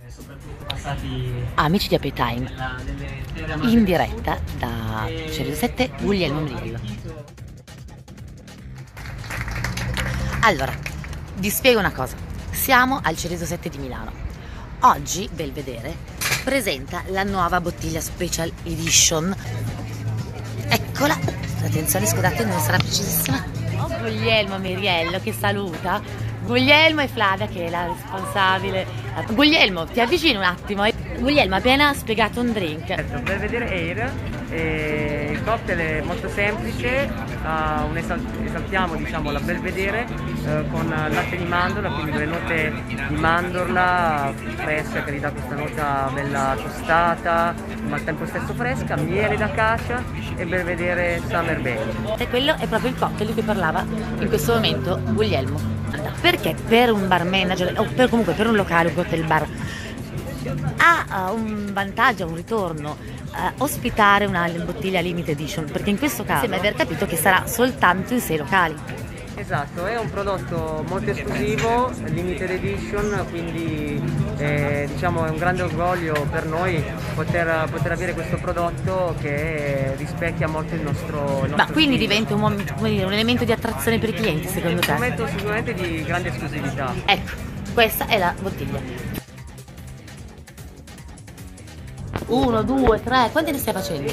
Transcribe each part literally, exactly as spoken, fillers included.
Amici di Happy Time, in diretta da Cerezo sette, Guglielmo Meriello. Allora, vi spiego una cosa. Siamo al Cerezo sette di Milano. Oggi Belvedere presenta la nuova bottiglia Special Edition. Eccola. Attenzione, scusate, non sarà precisissima. Oh, Guglielmo Meriello che saluta. Guglielmo e Flavia che è la responsabile. Guglielmo, ti avvicini un attimo. Guglielmo ha appena spiegato un drink. Certo, Belvedere Air, eh, il cocktail è molto semplice, uh, un esal esaltiamo diciamo, la Belvedere uh, con latte di mandorla, quindi delle note di mandorla fresca che gli dà questa nota bella tostata, ma al tempo stesso fresca, miele d'acacia e Belvedere Summer Bay. E quello è proprio il cocktail di cui parlava in questo momento Guglielmo. Perché per un bar manager o per, comunque per un locale, un cocktail bar, ha uh, un vantaggio, un ritorno uh, ospitare una bottiglia limited edition, perché in questo caso sembra aver capito che sarà soltanto in sei locali. Esatto, è un prodotto molto esclusivo, limited edition, quindi eh, diciamo è un grande orgoglio per noi poter, poter avere questo prodotto che rispecchia molto il nostro, il nostro Ma quindi stile. diventa un, come dire, un elemento di attrazione per i clienti, secondo te? Un momento sicuramente di grande esclusività. Ecco, questa è la bottiglia. Uno, due, tre, quanti ne stai facendo?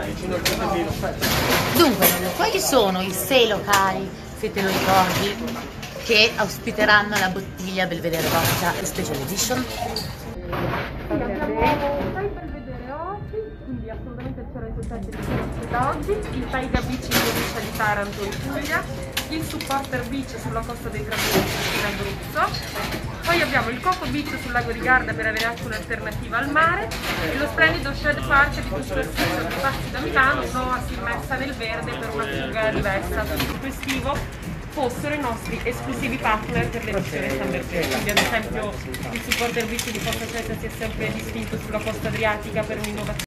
Dunque, quali sono i sei locali, se te lo ricordi, che ospiteranno la bottiglia Belvedere Vodka Special Edition? Sì, abbiamo sei Belvedere oggi, quindi assolutamente il Cerezo sette di da oggi, il Taiga Beach in provincia di Taranto in Puglia, il Supporter Beach sulla costa dei Tramonti in Abruzzo. Poi abbiamo il Coco Beach sul lago di Garda per avere anche un'alternativa al mare e lo splendido Shed Park di tutto il senso di passi da Milano, un'oasi immersa nel verde per una fuga diversa tutto estivo, fossero i nostri esclusivi partner per l'edizione Summer Bay. Quindi ad esempio il Supporter Beach di Porto Cesa si è sempre distinto sulla costa adriatica per un'innovazione